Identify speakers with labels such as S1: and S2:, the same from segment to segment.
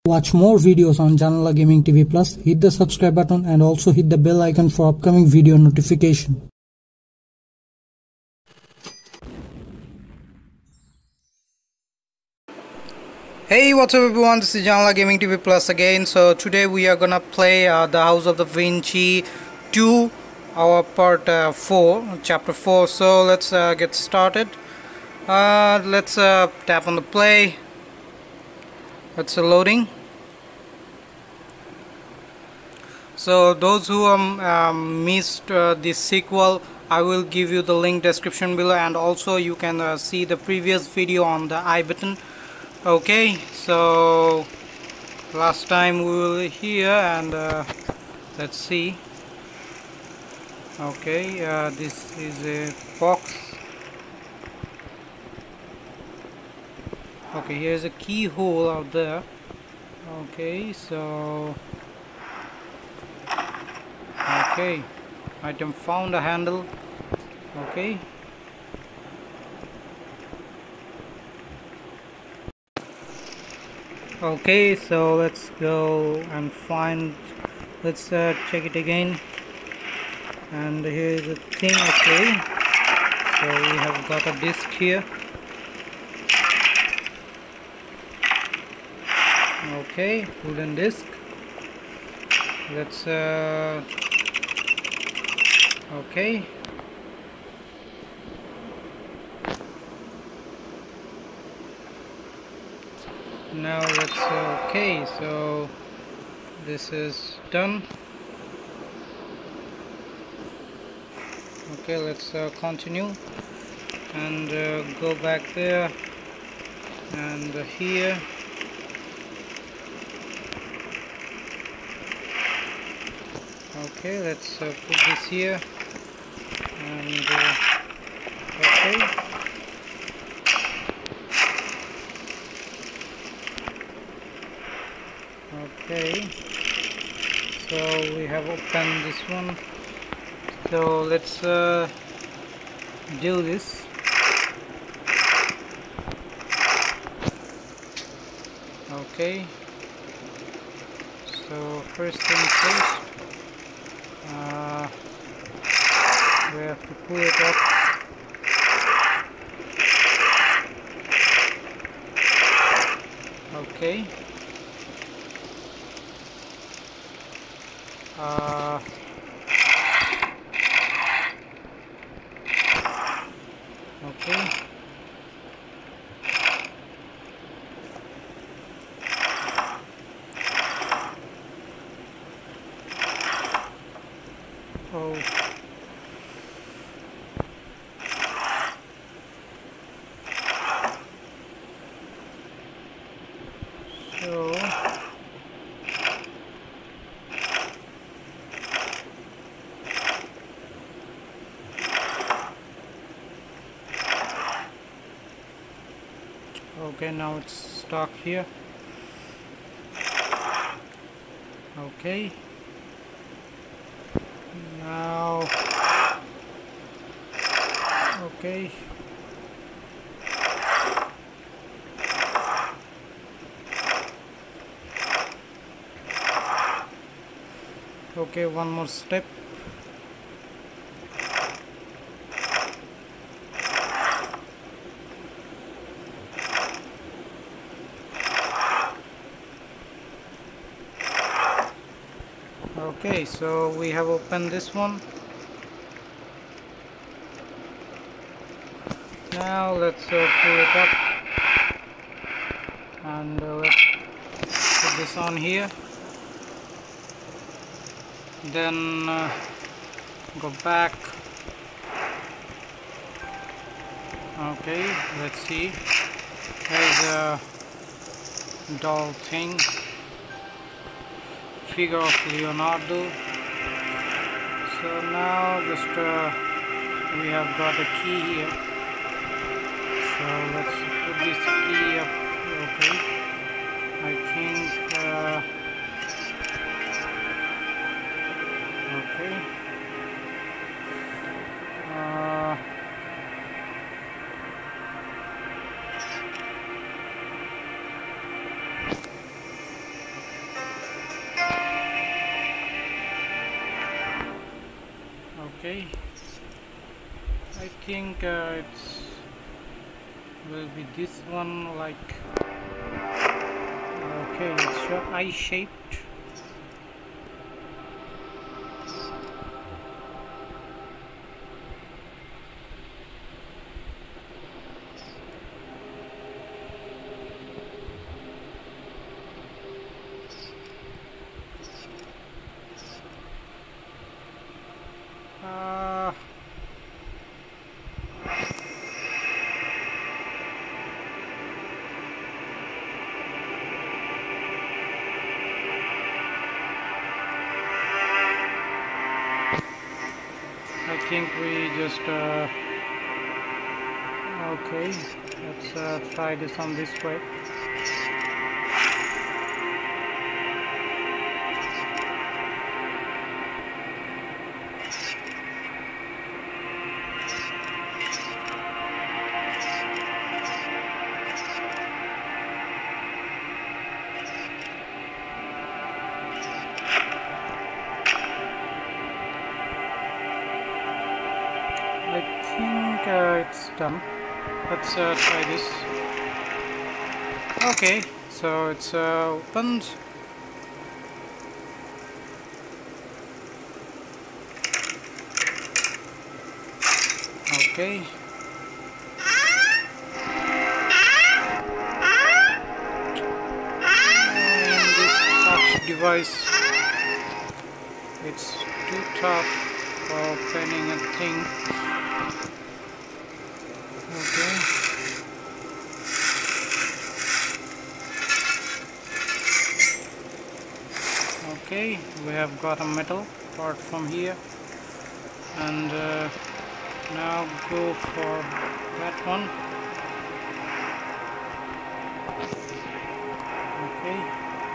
S1: Watch more videos on Janala Gaming TV Plus, hit the subscribe button and also hit the bell icon for upcoming video notification.
S2: Hey, what's up everyone, this is Janala Gaming TV Plus again. So today we are gonna play The House of Da Vinci 2, our part 4, chapter 4. So let's get started. Let's tap on the play. It's loading. So those who missed the sequel, I will give you the link description below, and also you can see the previous video on the I button. Okay, so last time we were here, and let's see. Okay, this is a box. Okay, here's a keyhole out there. Okay, so okay, item found, a handle. Okay, okay, so let's go and find, let's check it again. And here is a thing. Okay, so we have got a disc here. Okay, wooden disc. Let's okay, now let's okay, so this is done. Okay, let's continue and go back there and here. Okay, let's put this here and okay. Okay, so we have opened this one, so let's do this. Okay, so first thing first, we have to pull it up. Okay, okay, oh, so okay, now it's stuck here. Okay, now okay, okay, one more step. Okay, so we have opened this one. Now let's pull it up and let's put this on here. Then go back. Okay, let's see. There's a doll thing, figure of Leonardo. So now just we have got a key here, so let's put this key up. Okay, I think okay, think it's will be this one, like, okay, it's eye shaped. I think we just okay, let's try this on this way. I think it's done. Let's try this. Okay, so it's opened. Okay. And this touch device, it's too tough for opening a thing. Okay. Okay, we have got a metal part from here, and now go for that one. Okay.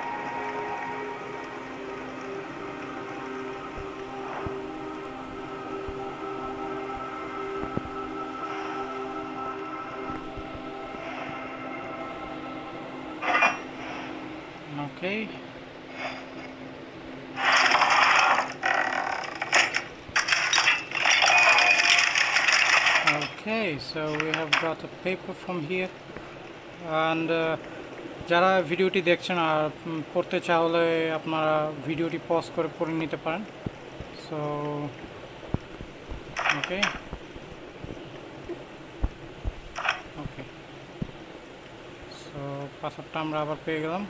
S2: Okay. Okay, so we have got a paper from here, and যারা ভিডিওটি দেখছেন আর পড়তে চাইলে আপনারা ভিডিওটি pause করে পড়ে নিতে পারেন। সো ওকে ওকে, সো পাসওয়ার্ডটা আমরা আবার পেয়ে গেলাম।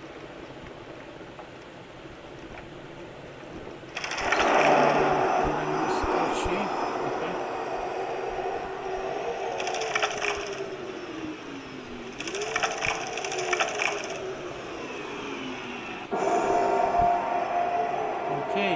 S2: Okay.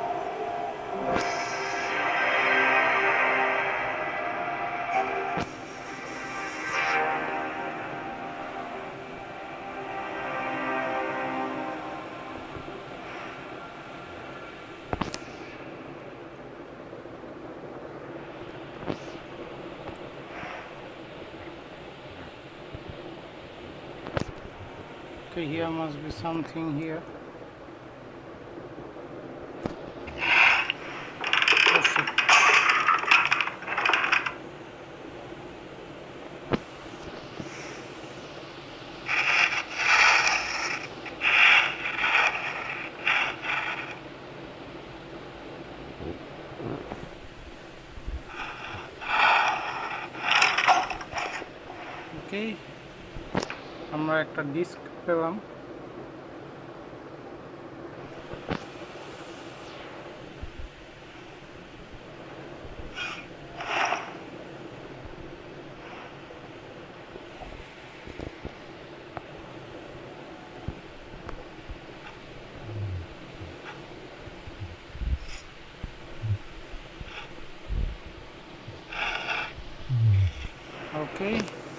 S2: Okay, here must be something here. Okay, আমরা একটা ডিস্ক পেলাম। Okay.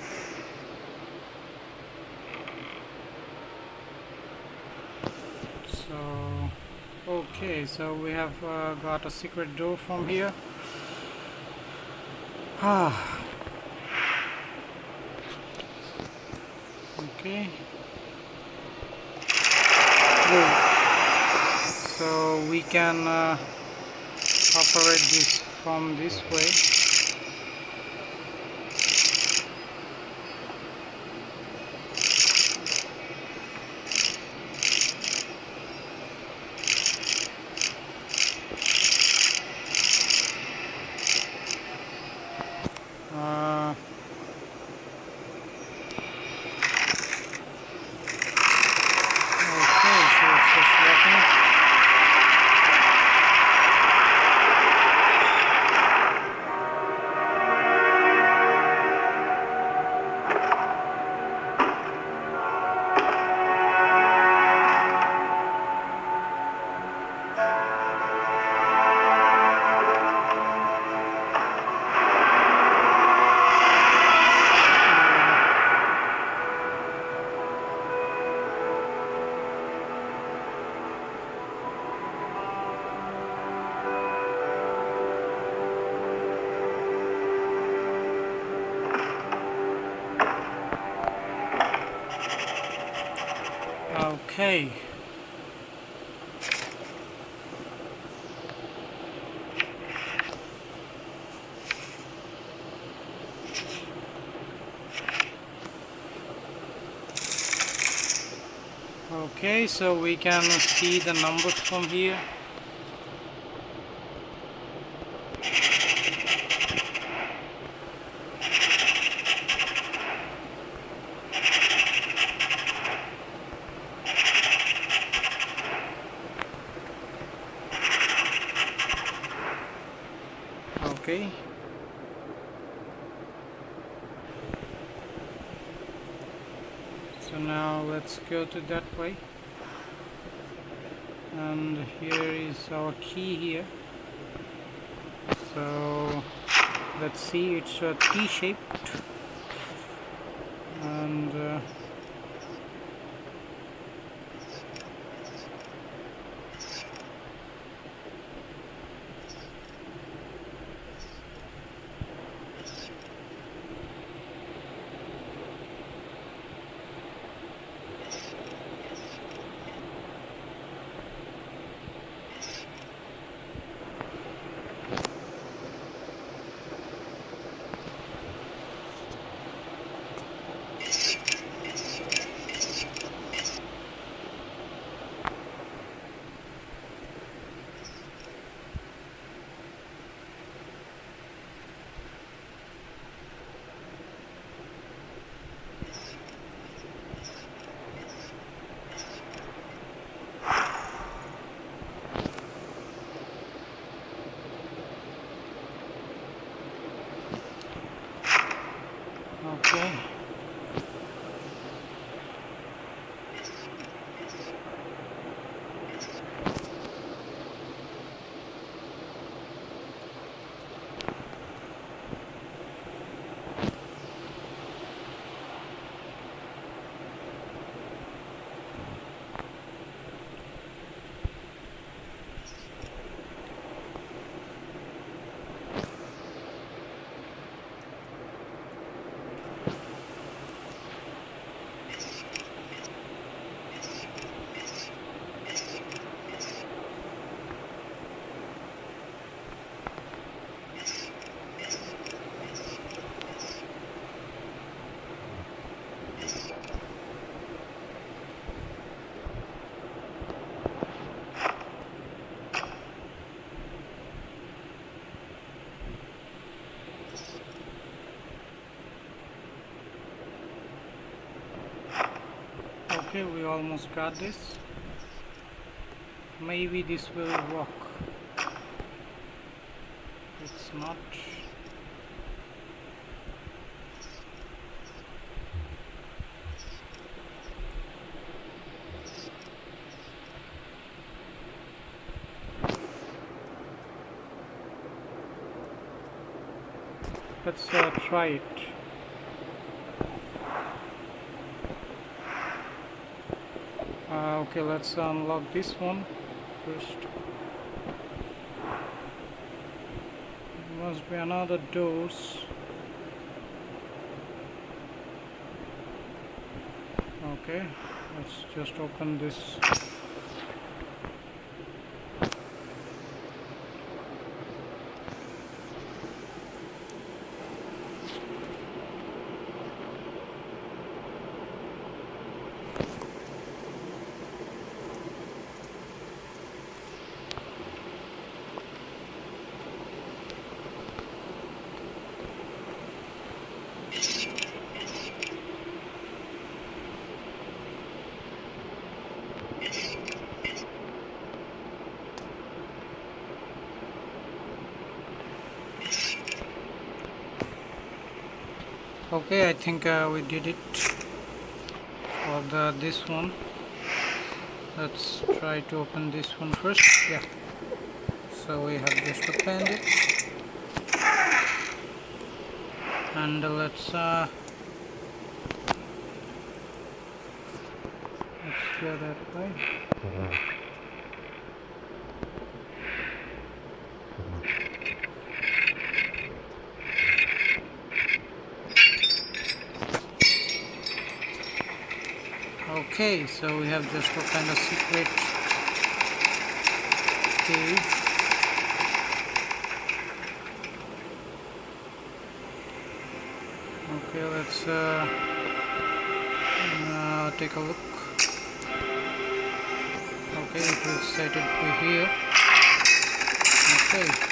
S2: Okay, so we have got a secret door from here. Okay. So we can operate this from this way. Okay. Okay, so we can see the numbers from here. Okay. So now let's go to that way. And here is our key here. So let's see, it's a T-shaped, and okay. Okay, we almost got this. Maybe this will work. It's not. Let's try it. Okay, let's unlock this one first. There must be another doors. Okay, let's just open this. Okay, I think we did it for this one. Let's try to open this one first. Yeah, so we have just opened it, and let's go that way. Okay, so we have just opened a secret cave. Okay, let's take a look. Okay, it will set it here. Okay.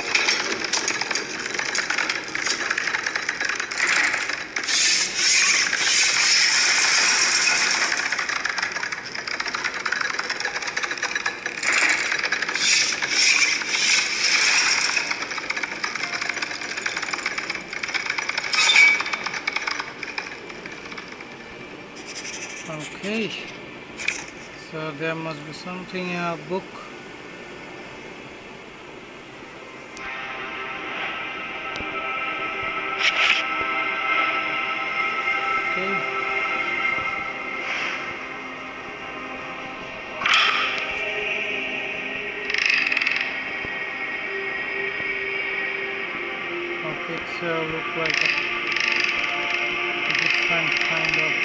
S2: Okay, so there must be something in our book. Okay. Okay, it's look like a different kind of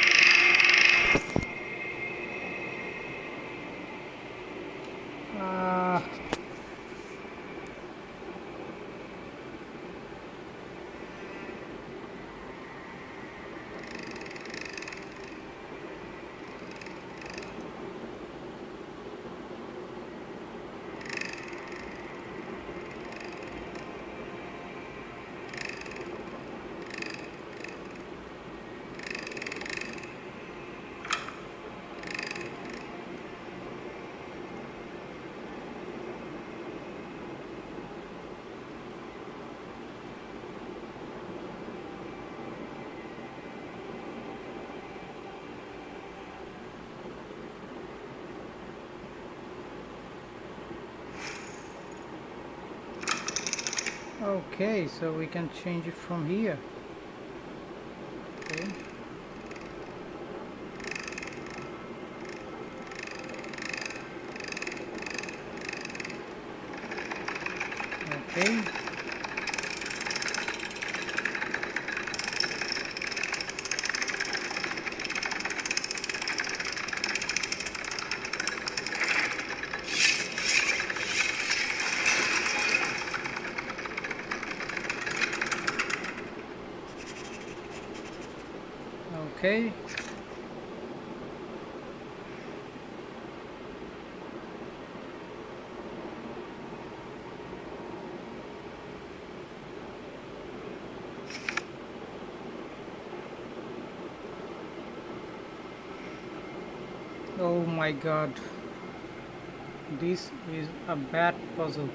S2: okay, so we can change it from here. Okay. Okay. Okay. Oh my god, this is a bad puzzle.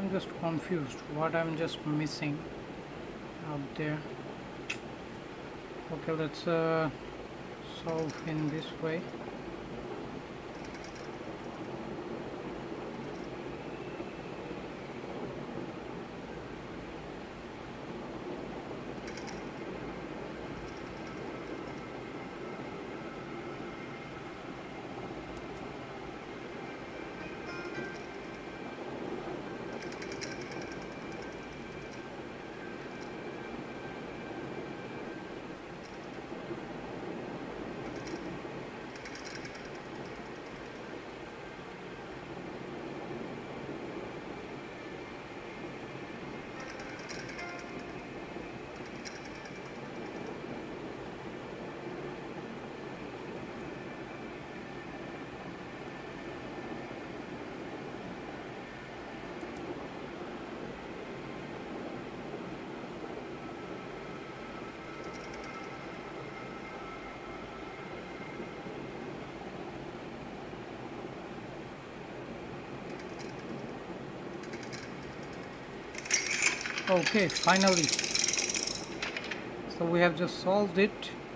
S2: I'm just confused what I'm just missing out there. Okay, let's solve in this way. Okay, finally. So we have just solved it.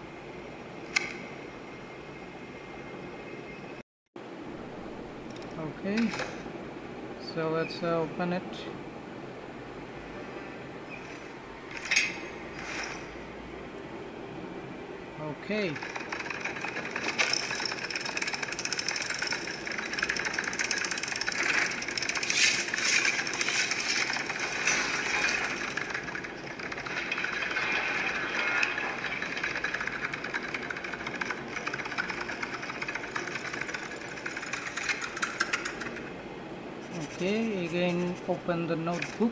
S2: Okay, so let's open it. Okay. Okay, again open the notebook.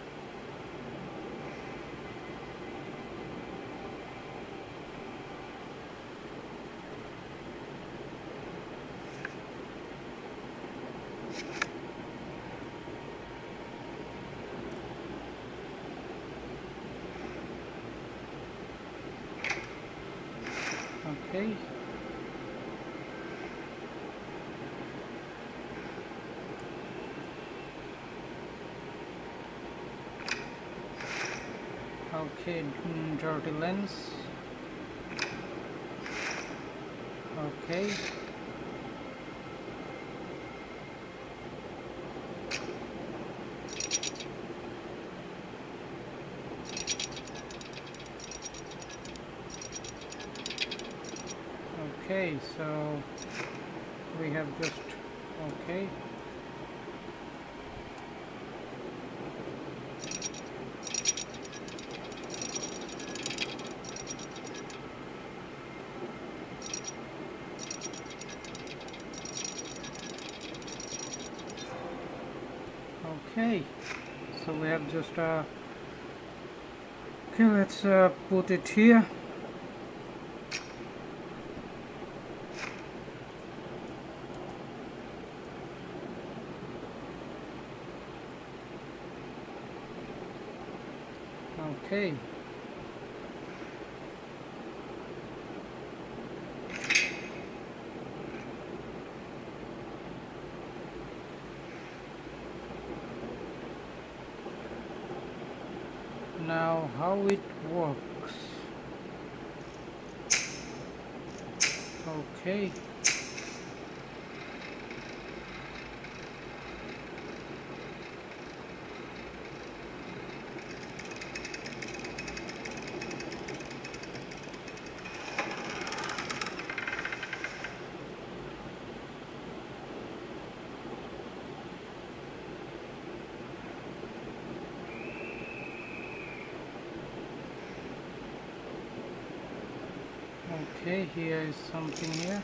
S2: Okay. Okay, dirty lens. Okay. Okay, so we have just okay. Okay, so we have just okay, let's put it here. Okay. Now how it works. Okay. Okay, here is something here.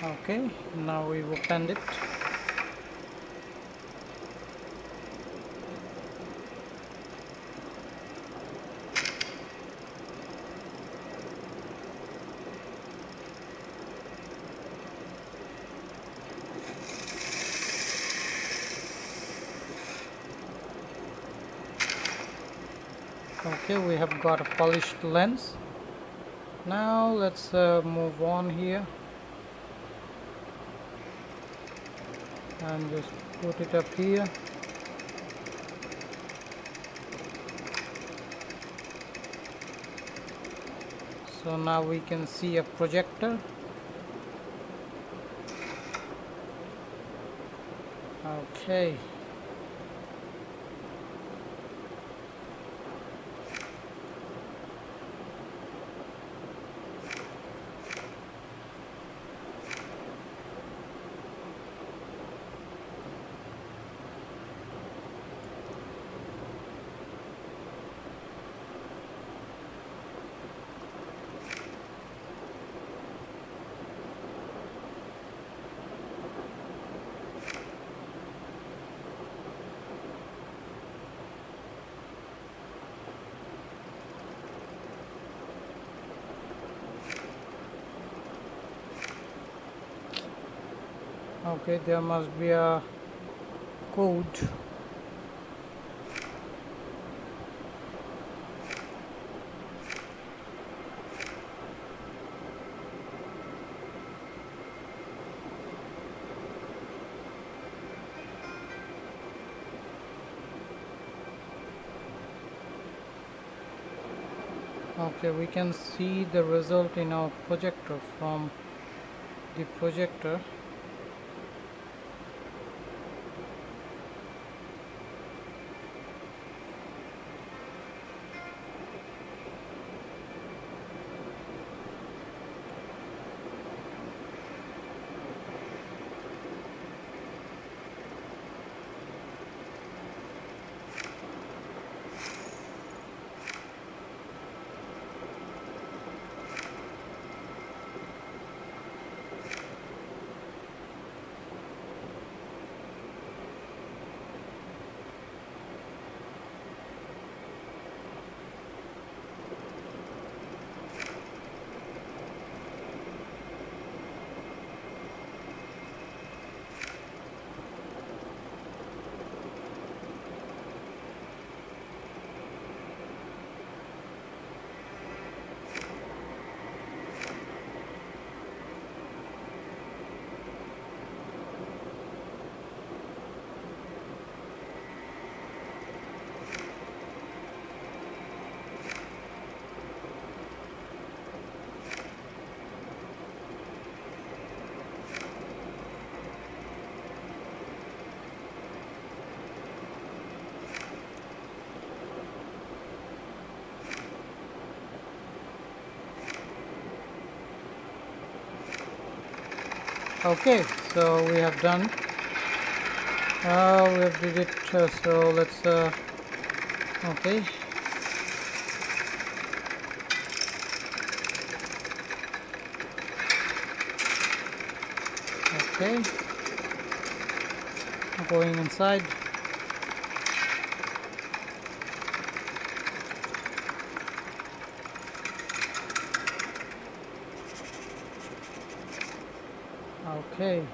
S2: Okay, now we opened it. Okay, we have got a polished lens. Now let's move on here and just put it up here. So now we can see a projector. Okay. Okay, there must be a code. Okay, we can see the result in our projector from the projector. Okay, so we have done. We have did it. So let's. Okay. Okay. Going inside. Okay.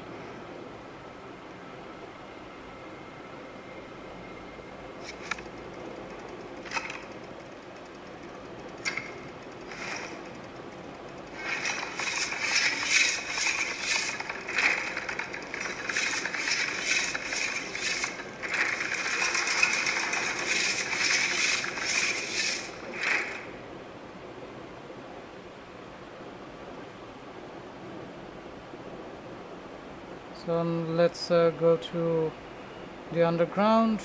S2: So let's go to the underground.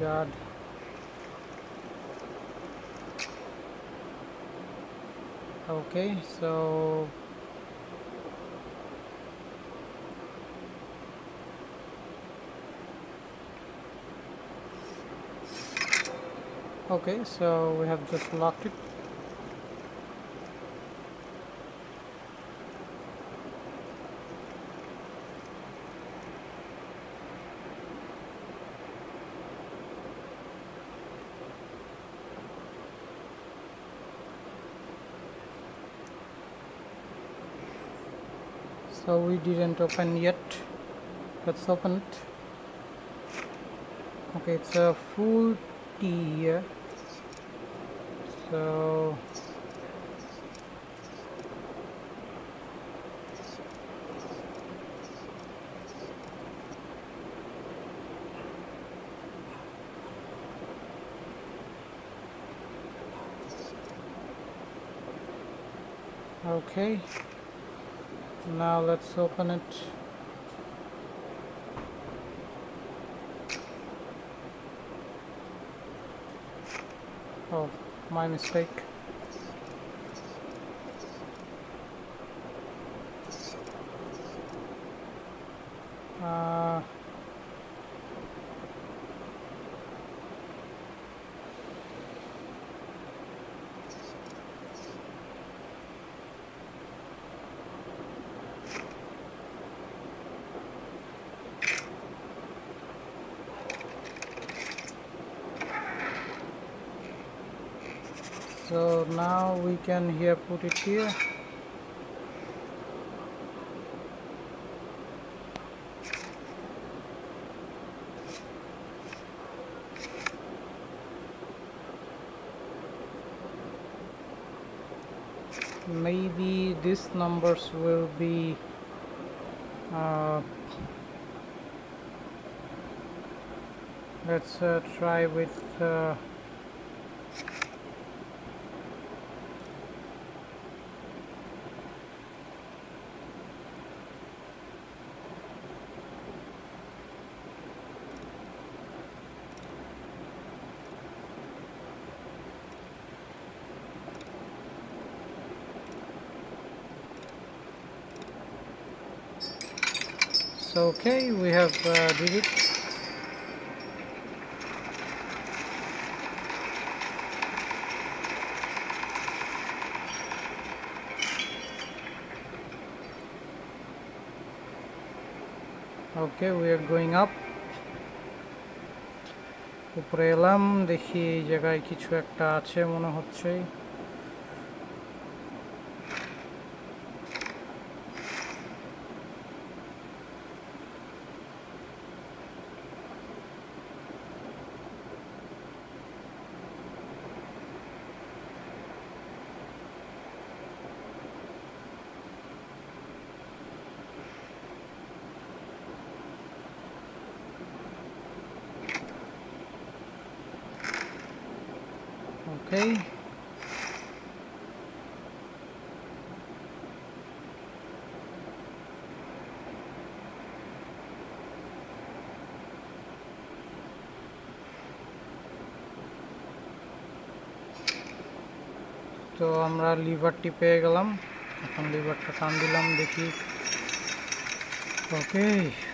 S2: god. Okay, so okay, so we have just locked it. So we didn't open yet. Let's open it. Okay, it's a full tea here. So okay, now let's open it. Oh, my mistake. So now we can here put it here. Maybe these numbers will be let's try with so okay, we have did it. Okay, we are going up. উপরে এলাম, দেখি এই জায়গায় কিছু একটা আছে মনে হচ্ছে। Okay. তো আমরা লিভারটি পেয়ে গেলাম, এখন লিভারটা টান দিলাম, দেখি। ওকে,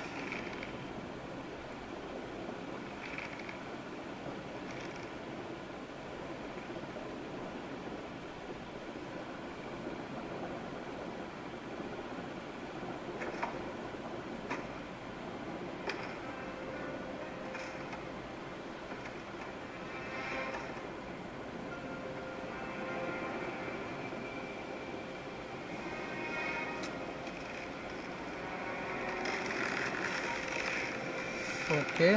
S2: ওকে,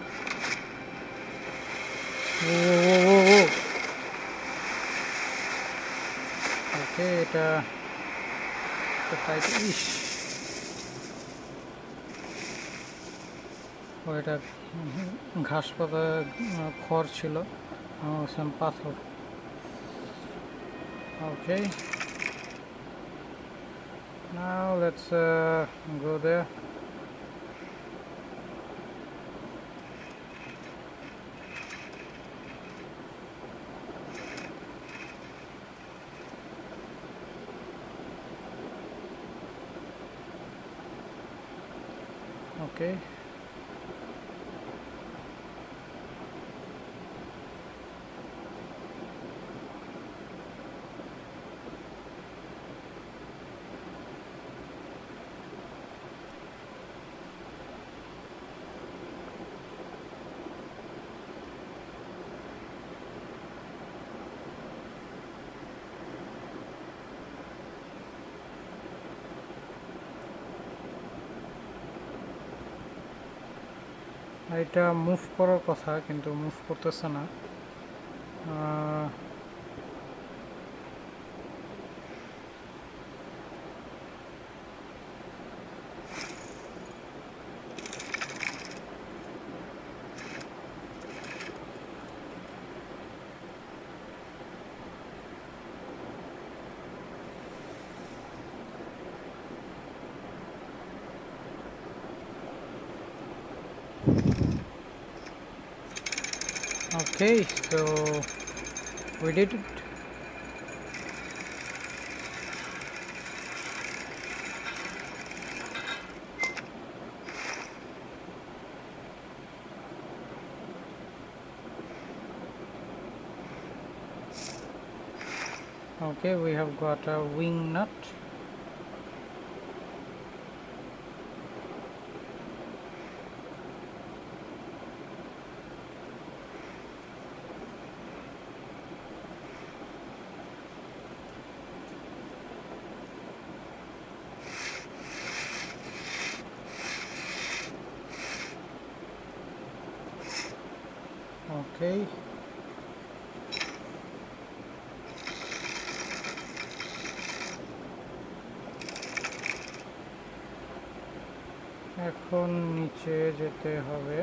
S2: ওকে, এটা ইস, এটা ঘাস পাতা খড় ছিল, পাথর। Okay, now let's go there. Okay. এটা মুভ করার কথা কিন্তু মুভ করতেছে না Okay, so we did it. Okay, we have got a wing nut. Okay. এখন নিচে যেতে হবে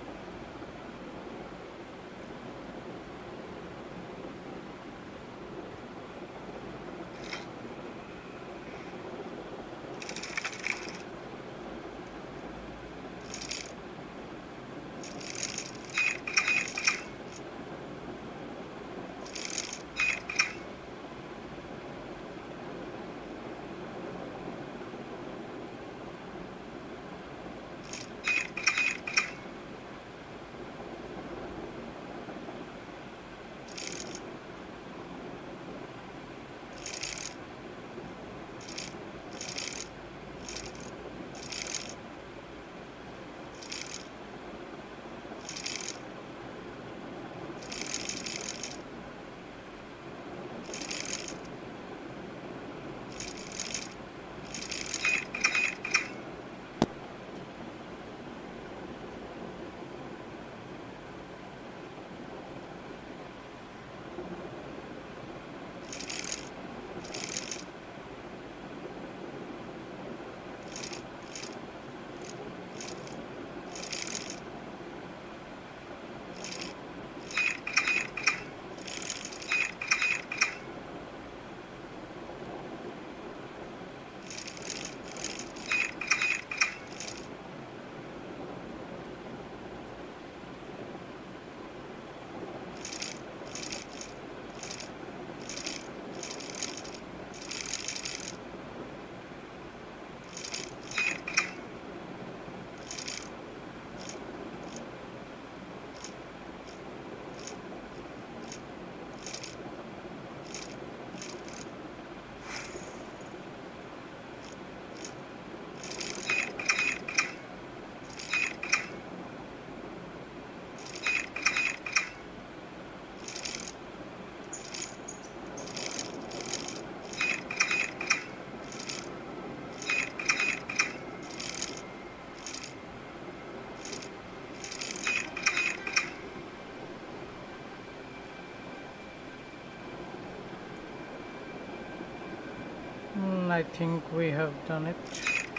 S2: I think we have done it.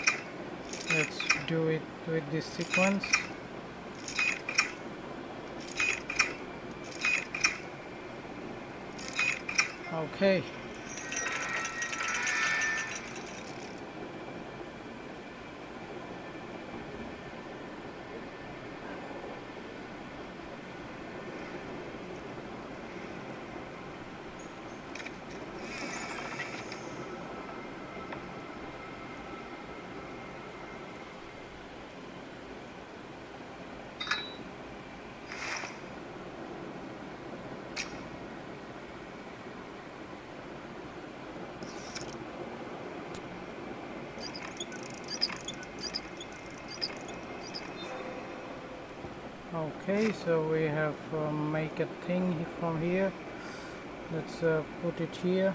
S2: Let's do it with this sequence. Okay. Okay, so we have make a thing from here. Let's put it here.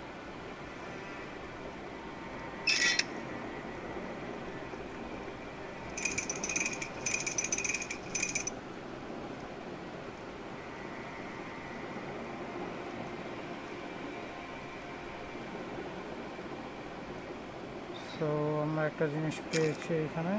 S2: So আমরা একটা জিনিস পেয়েছি এখানে।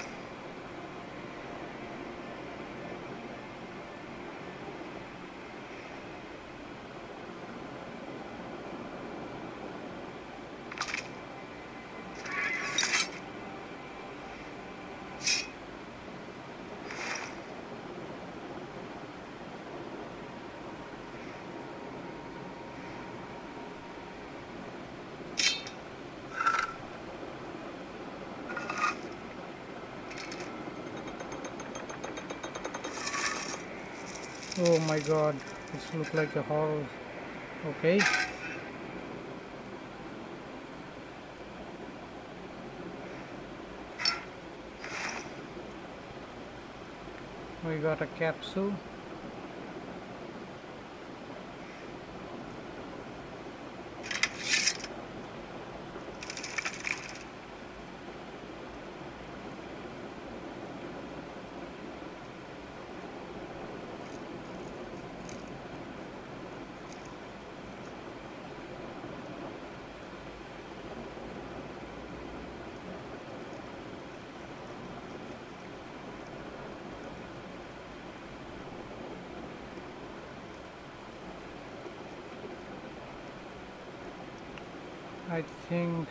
S2: Oh my god, this looks like a horror. Okay. We got a capsule. I think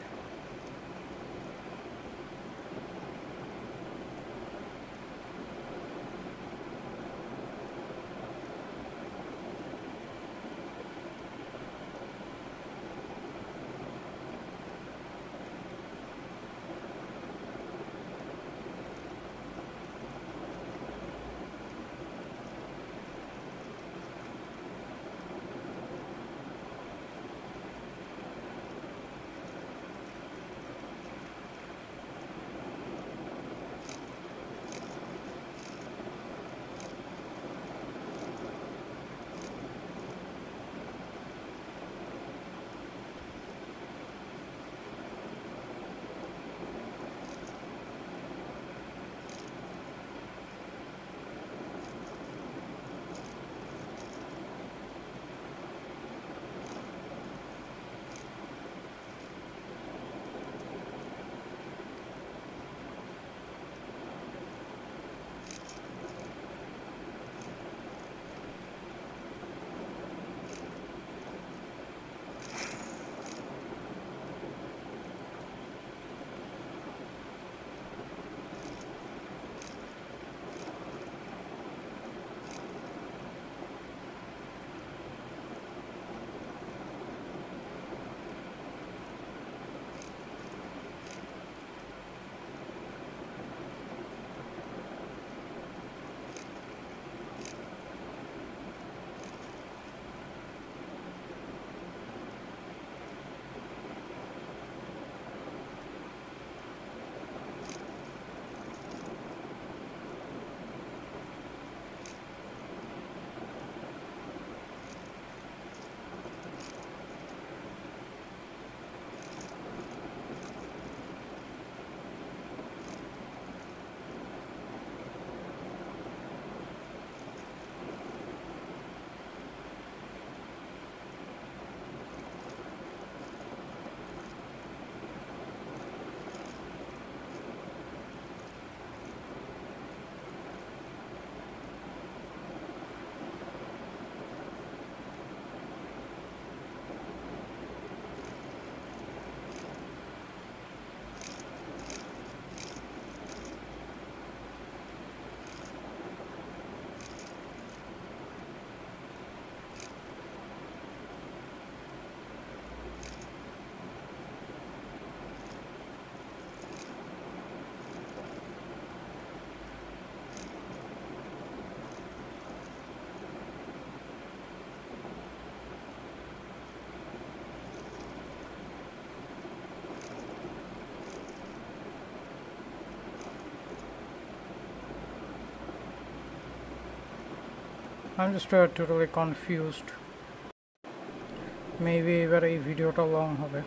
S2: I'm just totally confused. Maybe এবার এই ভিডিওটা long হবে।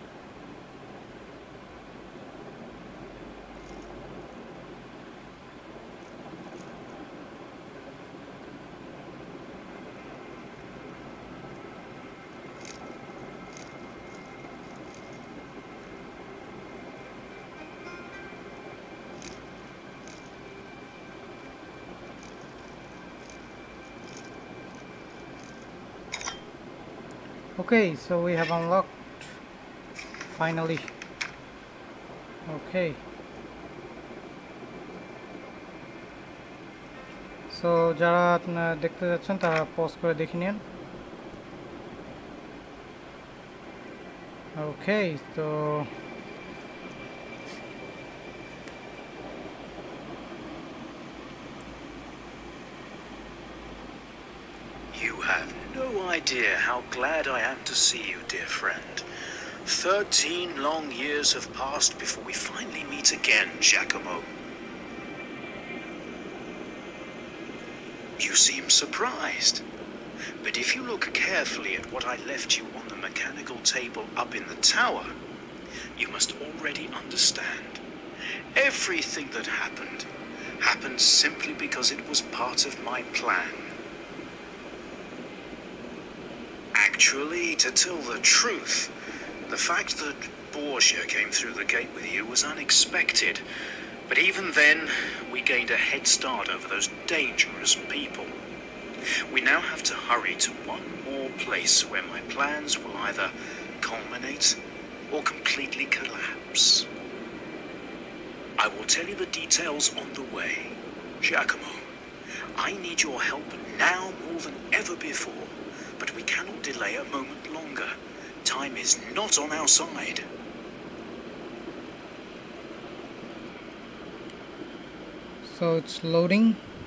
S2: Okay, so we have unlocked finally. Okay, so যারা দেখতে যাচ্ছেন তারা পজ করে দেখে নিন। Okay, so
S3: you have no idea how glad I am to see you, dear friend. 13 long years have passed before we finally meet again, Giacomo. You seem surprised. But if you look carefully at what I left you on the mechanical table up in the tower, you must already understand. Everything that happened simply because it was part of my plan. Actually, to tell the truth, the fact that Borgia came through the gate with you was unexpected. But even then, we gained a head start over those dangerous people. We now have to hurry to one more place where my plans will either culminate or completely collapse. I will tell you the details on the way. Giacomo, I need your help now more than ever before, but we cannot delay a moment longer. Time is not on our side.
S2: So it's loading.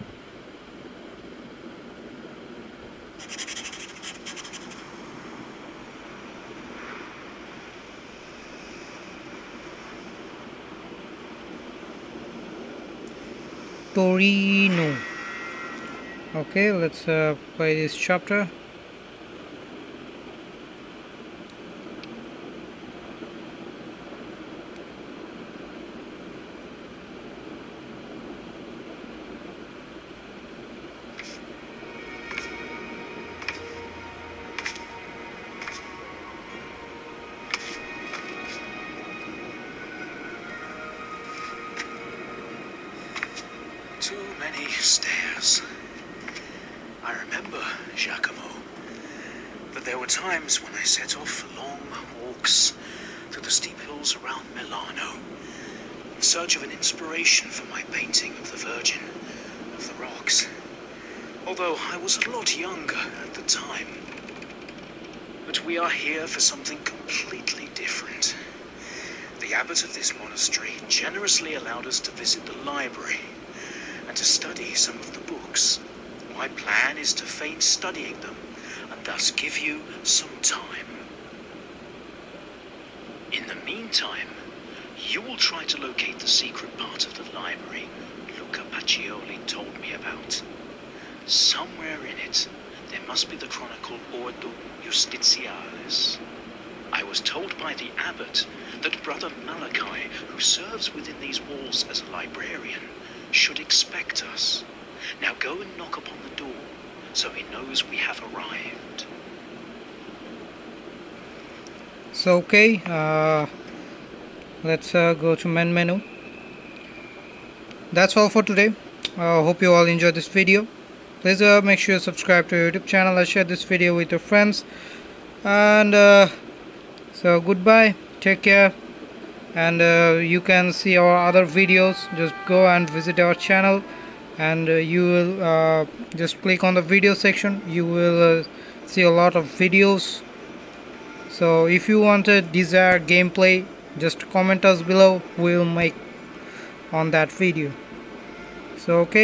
S2: Torino. Okay, let's play this chapter.
S3: Too many stairs. I remember, Giacomo, that there were times when I set off for long walks through the steep hills around Milano in search of an inspiration for my painting of the Virgin of the Rocks, although I was a lot younger at the time. But we are here for something completely different. The abbot of this monastery generously allowed us to visit the library and to study some of the books. My plan is to feign studying them and thus give you some time. In the meantime, you will try to locate the secret part of the library Luca Pacioli told me about. Somewhere in it, there must be the chronicle Ordo Justitialis. I was told by the abbot that Brother Malachi, who serves within these walls as a librarian, should expect us. Now go and knock upon the door, so he knows we have arrived.
S2: So okay, let's go to main menu. That's all for today. Hope you all enjoyed this video. Please make sure you subscribe to our YouTube channel and share this video with your friends. And so goodbye, take care, and you can see our other videos. Just go and visit our channel, and you will just click on the video section. You will see a lot of videos. So if you want a desired gameplay, just comment us below. We'll make on that video. So okay,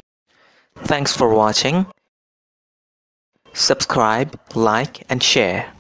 S4: thanks for watching. Subscribe, like and share.